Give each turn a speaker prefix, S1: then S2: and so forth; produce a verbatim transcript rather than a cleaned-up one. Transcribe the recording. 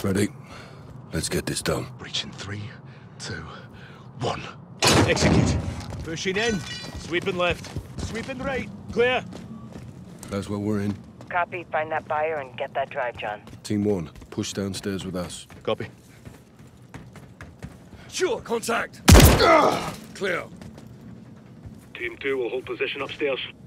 S1: Ready? Let's get this done.
S2: Breach in three, two, one.
S3: Execute. Pushing in. Sweeping left. Sweeping right. Clear.
S1: That's what we're in.
S4: Copy. Find that buyer and get that drive, John.
S1: Team one, push downstairs with us.
S3: Copy.
S5: Sure, contact! Clear.
S6: Team two will hold position upstairs.